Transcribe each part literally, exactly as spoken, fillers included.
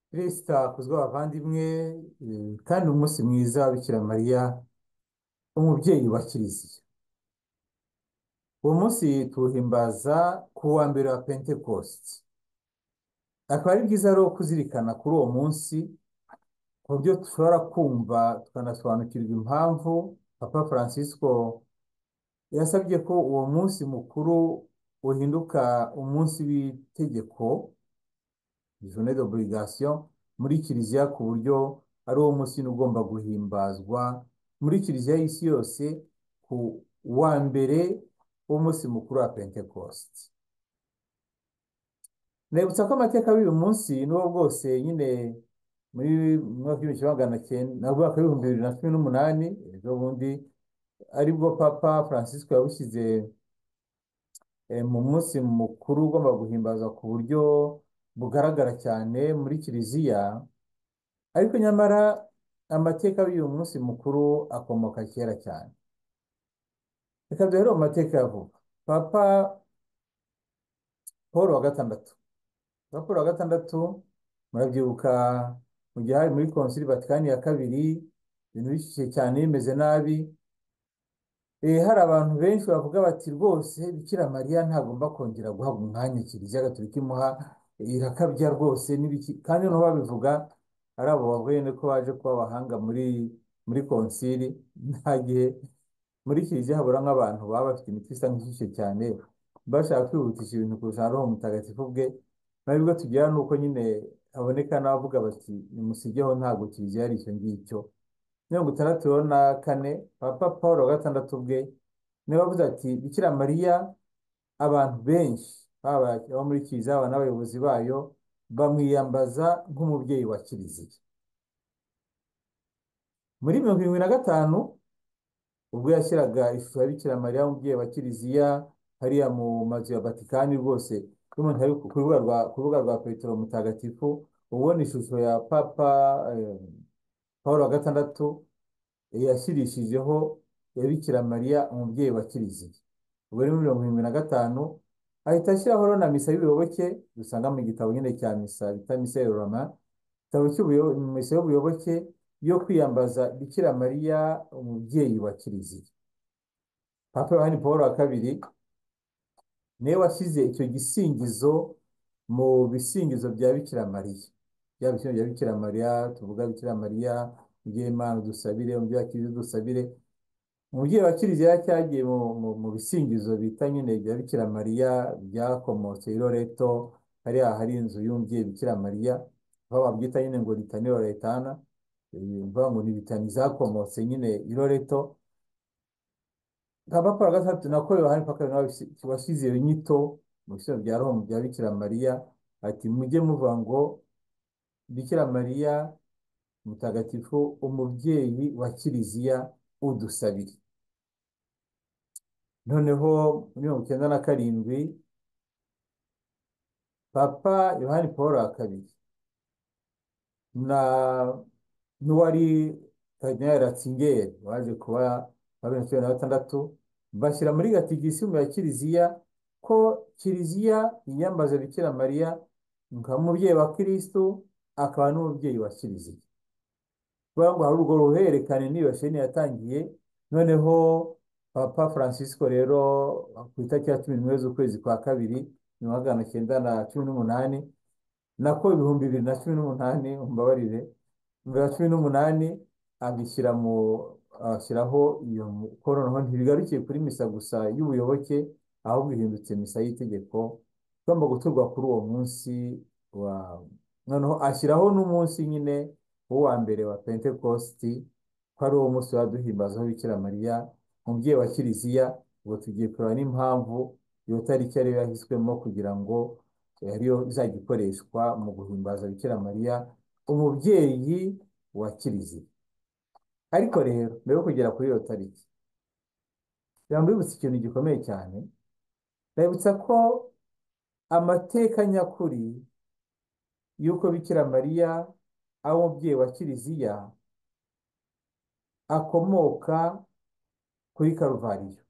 Kristo akuzwe abavandimwe, eh, kandi umunsi mwiza wa Bikira Mariya umubyeyi wa Kiliziya. Uwo munsi tuwuhimbaza ku wa mbere wa Pentekosti. Akaba ari byiza rero kuzirikana kuri uwo munsi ku buryo dushobora kumva tukanasobanukirwa impamvu Papa Francisco yasabye ko uwo munsi mukuru uhinduka umunsi w'itegeko, journée d'obligation, muri Kiliziya, ku buryo ari uwo munsi ugomba guhimbazwa muri Kiliziya y'isi yose ku wa mbere w'umunsi mukuru wa Pentekosti. Nebutsa ko amateka y'uyu munsi n'uwo bwose nyine muri mwaka w'ibihumbi kimwe magana cyenda na mwaka w'ibihumbi bibiri na cumi n'umunani, ejo bundi aribwo Papa Francisco yawushyize eh, mu munsi mukuru ugomba guhimbazwa ku buryo bugaragara cyane muri Kiliziya. Ariko nyamara amateka y'uyu munsi mukuru akomoka kera cyane. Reka duhere mu mateka ya vuba. Papa Paul wa gatandatu Papa Paul wa gatandatu murabyibuka mu gihe hari muri konsili Vatikani ya kabiri, ibintu bishyushye cyane bimeze nabi. Eh, hari abantu benshi bavuga bati rwose Bikira Mariya ntagomba kongera guhabwa umwanya Kiliziya Gatolika imuha, irakabya rwose n'ibiki. Kandi no babivuga ari abo bavuye ko baje kuba abahanga muri muri konsili. Nta gihe muri Kiliziya habura nk'abantu baba bafite imitwe isa nk'ishyushye cyane, bashaka kwihutisha ibintu kurusha roho mutagatifu bwe. Nabwo tugira nuko nyine haboneka n'abavuga bati nimusigeho, ntabwo Kiliziya ari icyo ngicyo. Mirongo itandatu na kane Papa Paul wa gatandatu bwe niwe wavuze ati Bikira Mariya abantu benshi baba abo muri Kiliziya aba n'abayobozi bayo bamwiyambaza nk'umubyeyi wa Kiliziya. Muri mirongo irindwi na gatanu ubwo yashyiraga ishusho ya Bikira Mariya umubyeyi wa Kiliziya hariya mu mazu ya Vatikani, rwose umuntu ari ku rubuga rwa ku rubuga rwa Petero Mutagatifu ubona ishusho ya Papa eh, Paul wa gatandatu yashyirishijeho ya Bikira Mariya umubyeyi wa Kiliziya. Ubwo muri mirongo irindwi na gatanu ahita ashyiraho na misa y'ubuyoboke dusanga mu gitabo nyine cya misa bita misa ya Roma, igitabo cy'ubuyoboke y'ubuyoboke yo kwiyambaza Bikira Mariya umubyeyi wa Kiliziya. Papa Yohani Paul wa kabiri niwe washyize icyo gisingizo mu bisingizo bya Bikira Mariya. Bya bisingizo bya Bikira Mariya tuvuga Bikira Mariya umubyeyi w'Imana dusabire, umubyeyi wa Kiliziya dusabire. Umubyeyi wa Kiliziya cyagiye mu, mu, mu bisingizo bita nyine bya Bikira Mariya byakomotse i Loreto, hariya hari inzu y'umubyeyi Bikira Mariya, aho babyita nyine ngo litani loretana, mvuga ngo ni litani zakomotse nyine i Loreto. Papa Paul wa gatandatu nako Yohani Pawulo washyize iyo nyito mu bisingizo bya Roho bya Bikira Mariya, ati mujye muvuga ngo Bikira Mariya mutagatifu umubyeyi wa Kiliziya udusabire. Noneho muri mirongo icyenda na karindwi Papa Yohani Paul wa kabiri na n'uwari Kardinali Ratzinger waje kuba wa bibiri na cumi na gatandatu bashyira muri gatigisimu ya Kiliziya ko Kiliziya yiyambaza Bikira Mariya nk'umubyeyi wa Kristo akaba n'umubyeyi wa Kiliziya. Kuvuga ngo hari urwo ruhererekane n'iyo sheni yatangiye. Noneho Papa Francisco rero ku itariki ya cumi n'imwe z'ukwezi kwa kabiri mu magana cyenda na cumi n'umunani, nako ibihumbi bibiri na cumi n'umunani umbabarire bibiri na cumi n'umunani abishyira mu ashyiraho iyo mukoro. Noneho ntibigarukiye kuri misa gusa y'ubuyoboke, ahubwo ihindutse misa y'itegeko igomba guturwa kuri uwo munsi wa. Noneho ashyiraho n'umunsi nyine w'uwa mbere wa Pentekosti, ko ari uwo munsi waduhimbazaho Bikira Mariya umubyeyi wa Kiliziya. Ubwo tugiye kureba n'impamvu iyo tariki ariyo yahiswemo kugira ngo ariyo izajya ikoreshwa mu guhimbaza Bikira Mariya umubyeyi wa Kiliziya. Ariko rero mbere yo kugera kuri iyo tariki, birambibutsa ikintu gikomeye cyane. Ndabibutsa ko amateka nyakuri y'uko Bikira Mariya ari umubyeyi wa Kiliziya akomoka kuri Karuvariyo,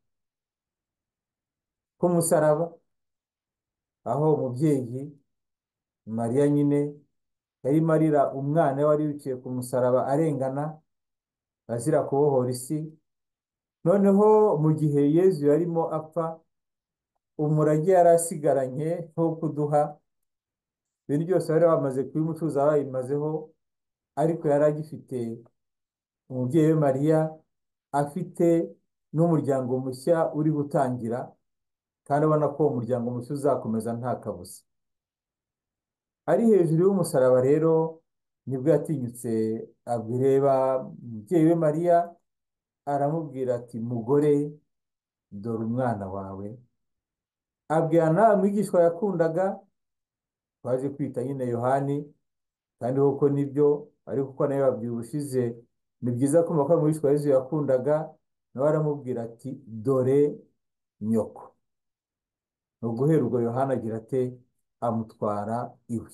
ku musaraba, aho umubyeyi Mariya nyine yarimo arira umwana we wari wiciye ku musaraba arengana azira kubohora isi. Noneho mu gihe Yezu yarimo apfa, umurage yari asigaranye wo kuduha ibintu byose bari bamaze kubimucuza babimazeho, ariko yari agifite umubyeyi we Mariya, afite n'umuryango mushya uri gutangira, kandi abona ko uwo muryango mushya uzakomeza nta kabuza. Ari hejuru y'umusaraba rero nibwo yatinyutse abireba umubyeyi we Mariya, aramubwira ati mugore, dore umwana wawe. Abwira nawe mwigishwa yakundaga, twaje kwita nyine Yohani, kandi koko nibyo, ariko uko nawe babwiye ubushize, ni byiza kumva ko mwigishwa Yezu yakundaga. Nawe aramubwira ati dore nyoko. Ni uguhera ubwo Yohani agira ate, amutwara iwe.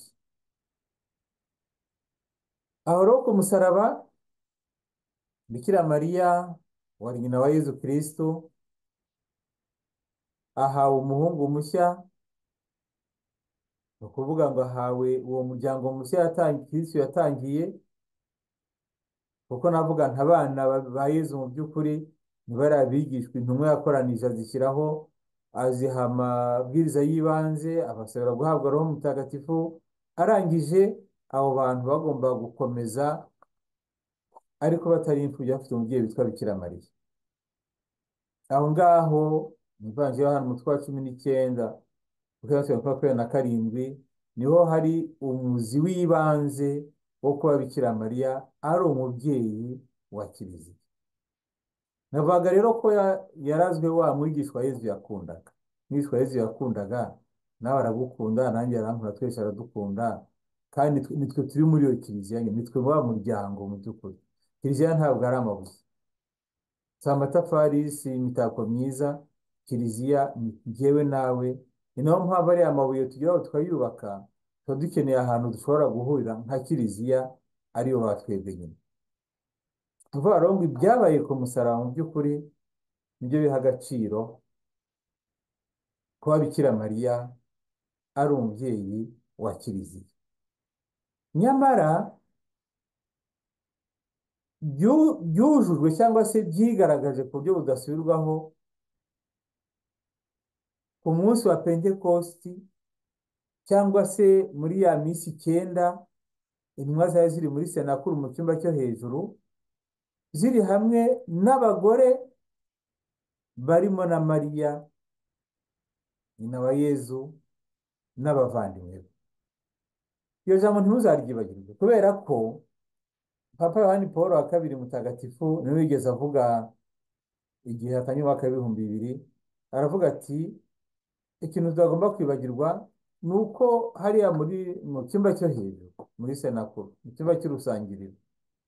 Aho rero ku musaraba, Bikira Mariya wari nyina wa Yezu Kristo ahawe umuhungu mushya, ni ukuvuga ngo ahawe uwo muryango mushya yatangiye, Kristo yatangiye. Kuko navuga nta bana ba Yezu mu by'ukuri ntibari abigishwa, intumwa yakoranije azishyiraho, aziha amabwiriza y'ibanze, abasabira guhabwa Roho Mutagatifu. Arangije abo bantu bagomba gukomeza, ariko batari imfubyi, bafite umubyeyi witwa Bikira Mariya. Aho ngaho mu Ivanjiri ya Yohana umutwe wa cumi n'icyenda makumyabiri na karindwi niho hari umuzi w'ibanze wo kuba Bikira Mariya ari umubyeyi wa Kiliziya. Navuga rero ko yarazwe wa mwigishwa Yezu yakundaga. Mwigishwa Yezu yakundaga nawe aragukunda, nanjye arankunda, twese aradukunda, kandi nitwe turi muri iyo Kiliziya, nitwe wa muryango. Mu by'ukuri Kiliziya ntabwo ari amabuye, si amatafari, si imitako myiza. Kiliziya ni njyewe nawe. Ni nayo mpamvu ari amabuye tugeraho tukayubaka, tuba dukeneye ahantu dushobora guhurira nka Kiliziya, ariyo batwebwe nyine. Tuvuga rero ngo ibyabaye ku musaraba mu by'ukuri nibyo biha agaciro kuba Bikira Mariya ari umubyeyi wa Kiliziya. Nyamara byujujwe cyangwa se byigaragaje ku buryo budasubirwaho ku munsi wa Pentekosti, cyangwa se muri ya minsi icyenda intumwa zari ziri muri senakuru mu cyumba cyo hejuru, ziri hamwe n'abagore barimo na Mariya nyina wa Yezu n'abavandimwe be. Iyo jambo ntimuzaryibagirwe, kubera ko Papa Yohani Paul wa kabiri mutagatifu niwe wigeze avuga igihe hatanye umwaka w'ibihumbi bibiri, aravuga ati ikintu tutagomba kwibagirwa ni uko hariya muri mu cyumba cyo hejuru muri senakuru, mu cyumba cy'urusangiriro,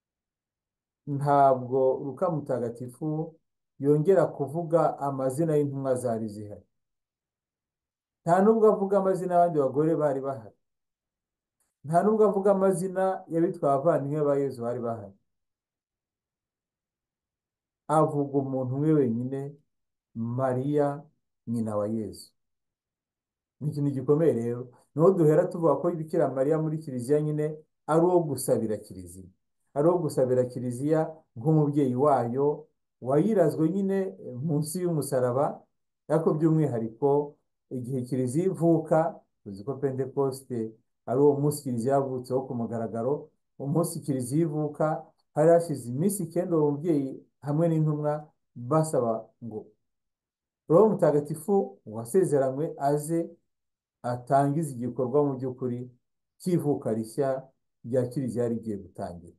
ntabwo Luka mutagatifu yongera kuvuga amazina y'intumwa zari zihari. Nta nubwo avuga amazina y'abandi bagore bari bahari, nta nubwo avuga amazina y'abitwa abavandimwe ba Yezu bari bahari. Avuga umuntu umwe wenyine, Mariya nyina wa Yezu. Ni ikintu gikomeye rero. Niho duhera tuvuga ko Bikira Mariya muri Kiliziya nyine ari uwo gusabira Kiliziya, ari uwo gusabira Kiliziya nk'umubyeyi wayo wayirazwe nyine munsi y'umusaraba. Ariko by'umwihariko igihe Kiliziya ivuka, tuzi ko Pentekoste ari uwo munsi Kiliziya yavutseho ku mugaragaro. Umunsi Kiliziya ivuka hari hashize iminsi icyenda uwo mubyeyi hamwe n'intumwa basaba ngo Roho Mutagatifu wasezeranywe aze atangiza igikorwa mu by'ukuri cy'ivuka rishya rya Kiliziya rigiye gutangira.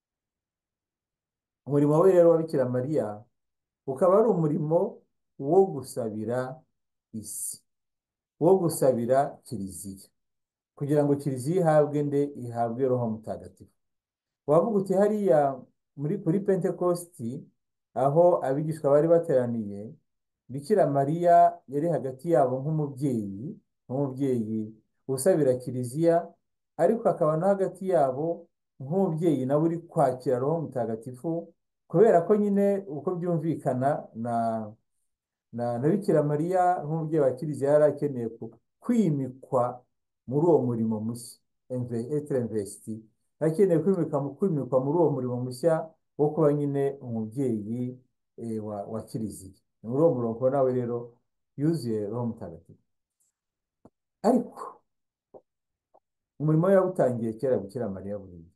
Umurimo we rero wa Bikira Mariya ukaba ari umurimo wo gusabira isi, wo gusabira Kiliziya, kugira ngo Kiliziya ihabwe nde? Ihabwe Roho Mutagatifu. Wavuga uti hariya muri kuri Pentekosti aho abigishwa bari bateraniye, Bikira Mariya yari hagati yabo nk'umubyeyi, nk'umubyeyi usabira Kiliziya, ariko akaba no hagati yabo nk'umubyeyi nawe uri kwakira Roho Mutagatifu, kubera ko nyine uko byumvikana na na na Bikira Mariya nk'umubyeyi wa Kiliziya yari akeneye kwimikwa muri uwo murimo mushya. etre investi, akeneye kwimika kwimikwa muri uwo murimo mushya wo kuba nyine umubyeyi wa, wa kiliziya. Ni muri uwo murongo nawe rero yuzuye roho mutagatifu. Ariko umurimo we yawutangiye kera Bikira Mariya buriya.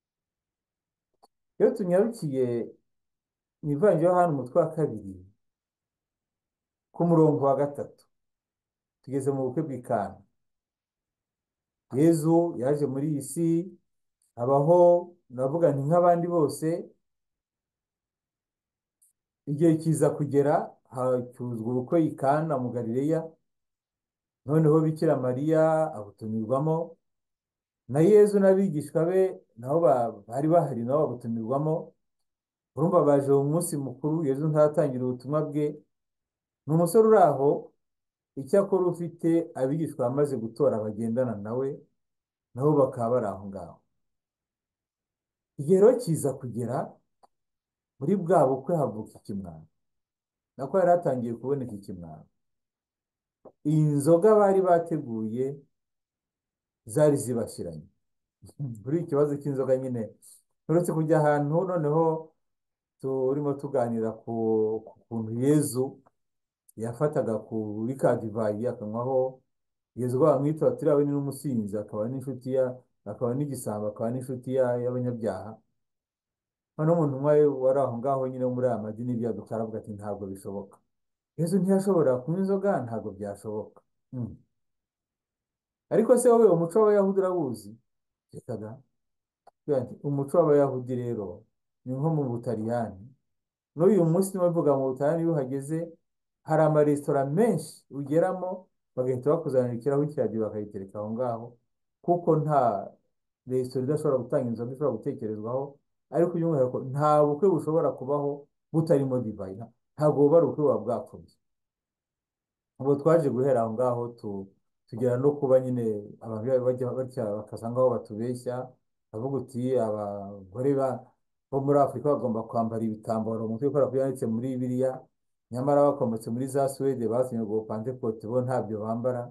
Iyo tunyarukiye mu ivanjiri yo hano umutwe wa kabiri ku murongo wa gatatu, tugeze mu bukwe bw'Ikana. Yezu yaje muri iyi si abaho, navuga nti nk'abandi bose. Igihe kiza kugera hacyuzwa ubukwe i Kana mu Galileya, noneho Bikira Mariya abutumirwamo, na Yezu n'abigishwa be nabo bari bahari nabo babutumirwamo. Urumva baje mu munsi mukuru, Yezu ntatangira ubutumwa bwe. Ni umusore uri aho, icyakora ufite abigishwa bamaze gutora bagendana nawe, nabo bakaba bari aho ngaho. Igihe rero kiza kugera muri bwa bukwe havuka ikimwaro, nako yari hatangiye kuboneka ikimwaro. Iyi nzoga bari bateguye zari zibashiranye. Muri ikibazo cy'inzoga nyine uretse kujya ahantu noneho turimo tuganira ku kuntu Yezu yafataga kuri ka divayi akanywaho. Yezu bamwita bati uriya we ni n'umusinzi, akaba n'inshuti ya akaba n'igisambo, akaba n'inshuti y'abanyabyaha. Hano umuntu umwe wari aho ngaho nyine muri aya madini byaduka aravuga ati ntabwo bishoboka, Yezu ntiyashobora kunywa inzoga, ntabwo byashoboka. hmm. Ariko se wowe umuco w'Abayahudi urawuzi? Rekaga umuco w'Abayahudi rero ni nko mu Butaliyani. N'uyu munsi niwe mvuga mu Butaliyani iyo uhageze hari amaresitora menshi ugeramo bagahita bakuzanira ikirahuri cya divayi bakayitereka aho ngaho, kuko nta resitora idashobora gutanga inzoga ishobora gutekerezwaho. Ariko by'umwihariko nta bukwe bushobora kubaho butarimo divayi, ntabwo buba ari ubukwe buba bwapfubye. Ubwo twaje guhera aho ngaho tugera no kuba nyine abantu bajya batya bakasa ngaho batubeshya, bavuga uti abagore bo muri Afurika bagomba kwambara ibitambaro mu mutwe kubera ko byanditse muri Bibiliya, nyamara bakomotse muri za Suwede basinye ngo Pentecote bo ntabyo bambara.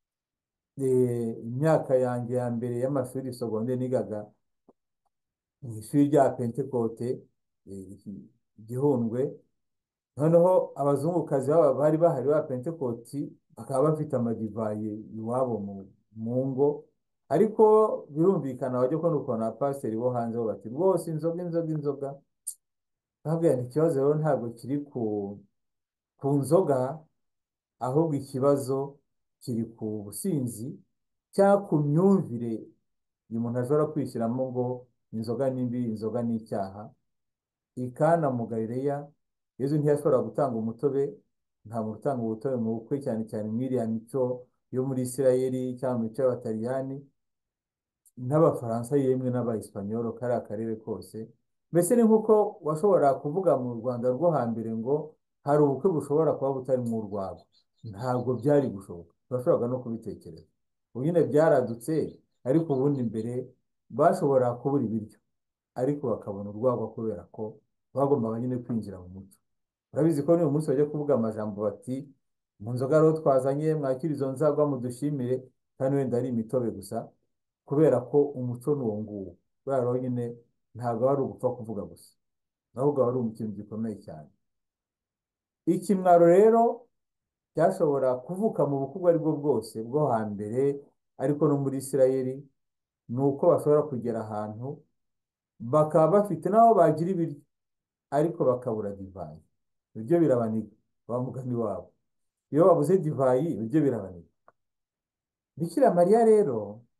Imyaka yanjye ya mbere y'amashuri secondaire nigaga mu ishuri rya Pentecote Gihundwe, noneho abazungukazi bari bahari ba Pentecote bakaba bafite amadivayi iwabo mu ngo. Ariko birumvikana wajya kubona ukuntu abapasiteri bo hanze bo bati rwose inzoga inzoga inzoga. Babwira nti ikibazo rero ntabwo kiri ku ku nzoga, ahubwo ikibazo kiri ku businzi cyangwa ku myumvire uyu muntu ashobora kwishyiramo ngo inzoga ni mbi, inzoga ni icyaha. I Kana mu Galileya Yezu ntiyashobora gutanga umutobe, nta muntu utanga umutobe mu bukwe, cyane cyane muri iriya mico yo muri Isirayeli cyangwa mu mico y'Abataliyani n'Abafaransa yemwe n'Abahisipanyolo kariya akarere kose. Mbese ni nk'uko washobora kuvuga mu Rwanda rwo hambere ngo hari ubukwe bushobora kuba butari mu rwabo. Ntabwo byari gushoboka, bashoboraga no kubitekereza. Ubu nyine byaradutse, ariko ubundi mbere bashobora kubura ibiryo ariko bakabona urwagwa kubera ko bagombaga nyine kwinjira mu muco. Urabizi ko n'uyu munsi bajya kuvuga amajambo bati mu nzoga rero twazanye mwakira izo nzagwa mudushimire, kandi wenda ari imitobe gusa, kubera ko umuco ni uwo nguwo. Kubera rero nyine ntabwo ari ugupfa kuvuga gusa, ahubwo ari ikintu gikomeye cyane. Ikimwaro rero cyashobora kuvuka mu bukwe ubwo aribwo bwose bwo hambere, ariko no muri Isirayeli, ni uko bashobora kugera ahantu bakaba bafite n'aho bagira ibiryo ariko bakabura divayi. Ibyo birabaniga wa mugani wabo, iyo babuze divayi ibyo birabaniga. Bikira Mariya rero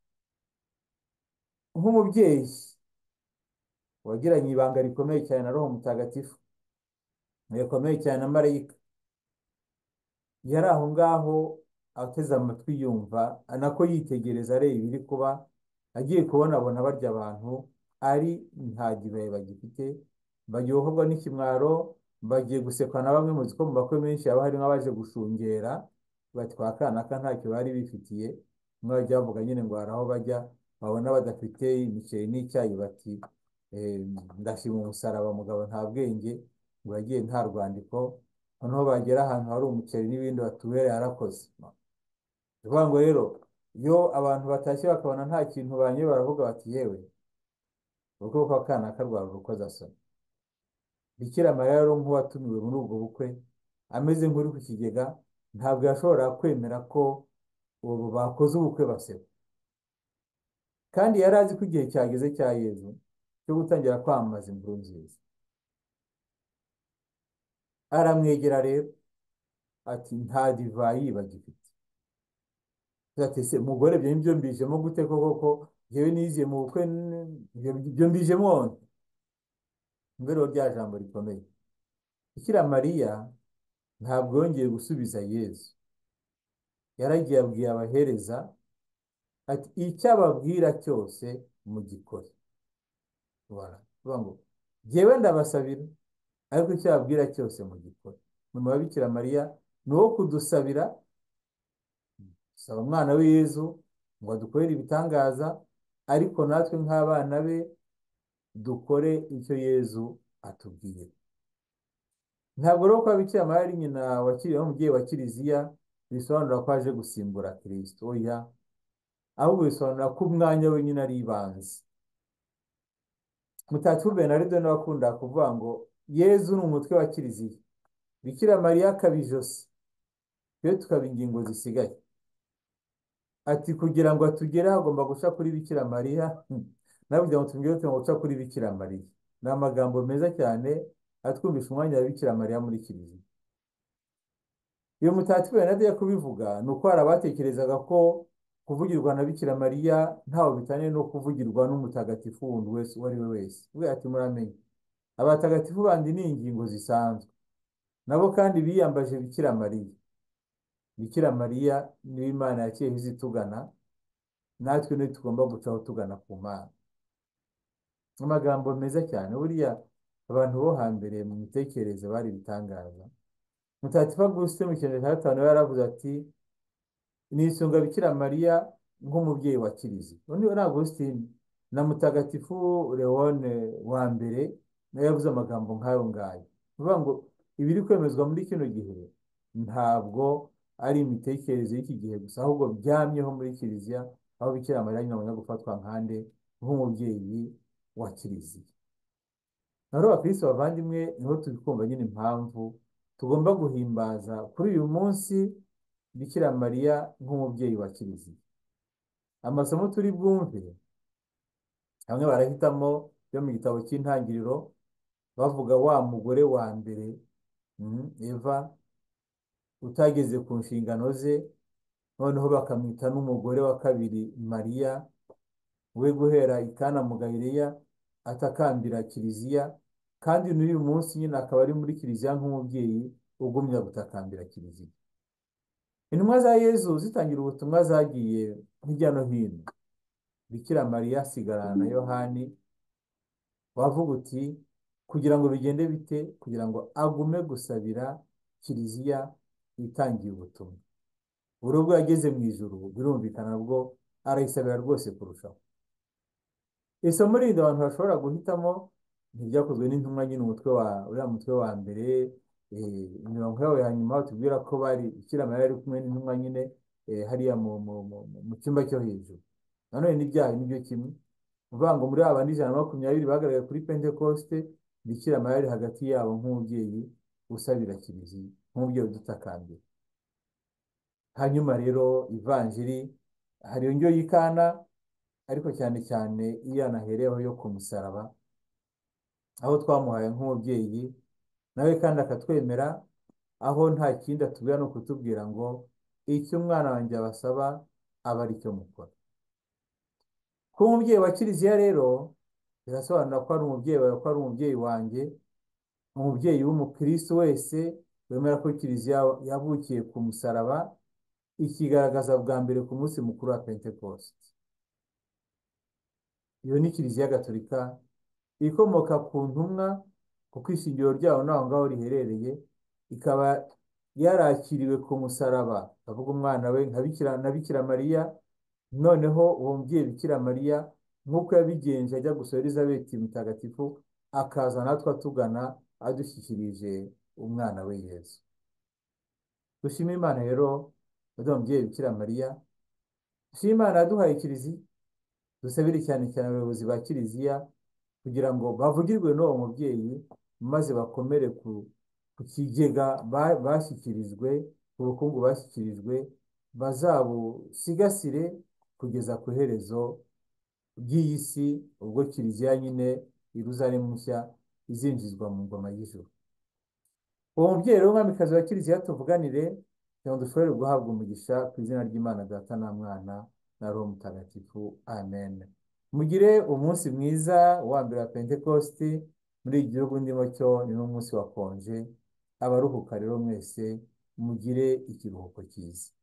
nk'umubyeyi wagiranye ibanga rikomeye cyane na Roho Mutagatifu, rikomeye cyane na marayika, yari aho ngaho ateze amatwi yumva, anako yitegereza areba ibiri kuba. Agiye kubona abona barya abantu ari nta divayi bagifite, baryoherwa n'ikimwaro, bagiye gusekwa na bamwe muzi ko mu bakwe menshi haba hari nk'abaje gushungera bati kwa kanaka ntacyo bari bifitiye. Umwe bajya bavuga nyine ngo hari aho bajya babona badafite imiceri n'icyayi bati ndashima umusaraba mugabo nta bwenge, ngo yagiye nta rwandiko. Noneho bagera ahantu hari umuceri n'ibindi batubereye arakoze. Bivuga ngo rero iyo abantu batashye bakabona nta kintu banyoye baravuga bati yewe ubukwe kw'akana karwara urukozasoni. Bikira Mariya rero nk'uwatumiwe muri ubwo bukwe ameze nk'uri ku kigega, ntabwo yashobora kwemera ko ubu bakoze ubukwe baseba, kandi yari azi ko igihe cyageze cya Yezu cyo gutangira kwamamaza inkuru nziza. Aramwegera rero ati nta divayi bagifite. Ati se mugore, ibyo nibyo mbijemo gute koko ko yewe niziye mu bukwe, ibyo mbijemo nte? Mbere rya jambo rikomeye, Bikira Mariya ntabwo yongeye gusubiza Yezu. Yaragiye abwiye abahereza ati icyo ababwira cyose mugikore. Voilà. Vuga ngo jyewe ndabasabira, ariko icyo ababwira cyose mugikore. Nyuma ya Bikira Mariya ni uwo kudusabira, dusaba umwana we Yezu ngo adukorere ibitangaza, ariko natwe nk'abana be dukore icyo Yezu atubwiye. Ntabwo rero kuba Bikira Mariya ari nyina wakiriye umubyeyi wa Kiliziya bisobanura ko aje gusimbura Kristo, oya, ahubwo bisobanura ko umwanya we nyine ari ibanze. Mutagatifu Bernardo nawe akunda kuvuga ngo Yezu ni umutwe wa Kiliziya, Bikira Mariya akaba ijosi, twe tukaba ingingo zisigaye. Ati kugira ngo atugere hagomba guca kuri Bikira Mariya, nawe kugira ngo tumugere tugomba guca kuri Bikira Mariya. Ni amagambo meza cyane atwumvisha umwanya wa Bikira Mariya muri Kiliziya. Iyo Mutagatifu Bernardo yo kubivuga ni uko hari abatekerezaga ko kuvugirwa na Bikira Mariya ntaho bitaniye no kuvugirwa n'umutagatifu wundi wese uwo ari we wese. We ati muramenye, abatagatifu bandi ni ingingo zisanzwe, nabo kandi biyambaje Bikira Mariya. Bikira Mariya niwe Imana yaciyeho izitugana, natwe niwe tugomba gucaho tugana ku Mana. Amagambo meza cyane. Buriya abantu bo hambere mu mitekerereze bari ibitangaza. Mutagatifu Augustin mu kinyejana cya gatanu yaravuze ati nisunga Bikira Mariya nk'umubyeyi wa Kiliziya. Undi ni Augustin. Na Mutagatifu Leone wa mbere nawe yavuze amagambo nk'ayo ngayo. Bivuga ngo ibiri kwemezwa muri kino gihe ntabwo ari imitekerereze y'iki gihe gusa, ahubwo byamyeho muri Kiliziya, aho Bikira Mariya nyine abona gufatwa nkande nk'umubyeyi wa Kiliziya. Naho abakristo bavandimwe, niho tubikumva nyine impamvu tugomba guhimbaza kuri uyu munsi Bikira Mariya nk'umubyeyi wa Kiliziya. Amasomo turi bwumve, bamwe barahitamo yo mu gitabo cy'Intangiriro bavuga wa mugore wa mbere Eva utageze ku nshingano ze, noneho bakamwita n'umugore wa kabiri Mariya, we guhera i Kana mu Galileya atakambira Kiliziya, kandi n'uyu munsi nyine akaba ari muri Kiliziya nk'umubyeyi ugumya gutakambira Kiliziya. Intumwa za Yezu zitangira ubutumwa zagiye hirya no hino. Bikira Mariya asigarana na Yohani, wavuga uti kugira ngo bigende bite, kugira ngo agume gusabira Kiliziya itangiye ubutumwa. Buri ubwo yageze mu ijuru birumvikana bwo arayisabira rwose kurushaho. Isomo rindi abantu bashobora guhitamo ntiryakozwe n'intumwa nyine umutwe wa uriya mutwe wa mbere, imirongo yawe ya nyuma tubwira ko bari Bikira Mariya ari kumwe n'intumwa nyine hariya mu cyumba cyo hejuru. Nanone n'ibyaha nibyo kimwe, uvuga ngo muri abandi ijana na makumyabiri bagaragaye kuri Pentekoste, Bikira Mariya ari hagati yabo nk'umubyeyi usabira Kiliziya, nk'umubyeyi udutakambira. Hanyuma rero ivanjiri hari yongyo y'Ikana, ariko cyane cyane iyo anahereho yo ku musaraba, aho twamuhaye nk'umubyeyi nawe kandi akatwemera, aho nta kindi atubwira no kutubwira ngo icyo umwana wanjye abasaba aba ari cyo mukora. Kuba umubyeyi wa Kiliziya rero birasobanura ko ari umubyeyi wawe, ko ari umubyeyi wanjye, umubyeyi w'umukristo wese wemera ko Kiliziya yavukiye ku musaraba, ikigaragaza bwa mbere ku munsi mukuru wa Pentekoste. Iyo ni Kiliziya Gatolika ikomoka ku ntumwa, kuko ishingiro ryaho naho ngaho riherereye, ikaba yarakiriwe ku musaraba, avuga umwana we nka Bikira na Bikira Mariya. Noneho uwo mubyeyi Bikira Mariya nk'uko yabigenje ajya gusura Elizabeti mutagatifu, akaza natwe atugana adushyikirije umwana we Yezu. Dushime Imana rero uwo mubyeyi Bikira Mariya si Imana yaduhaye kiliziya, dusabire cyane cyane abayobozi ba kiliziya kugira ngo bavugirwe n'uwo mubyeyi, maze bakomere ku ku kigega ba- bashyikirijwe, ku bukungu bashyikirijwe, bazabusigasire kugeza ku iherezo ry'iyi si, ubwo kiliziya nyine Yerusalemu nshya izinjizwa mu ngoma y'ijuru. Uwo mubyeyi rero umwamikazi wa kiliziya tuvuganire, kugira ngo dushobore guhabwa umugisha ku izina ry'Imana Data na Mwana na Roho Mutagatifu, amen. Mugire umunsi mwiza wa mbere wa pentekosti, muri iki gihugu ndimo cyo ni n'umunsi wa konje, abaruhuka rero mwese mugire ikiruhuko cyiza.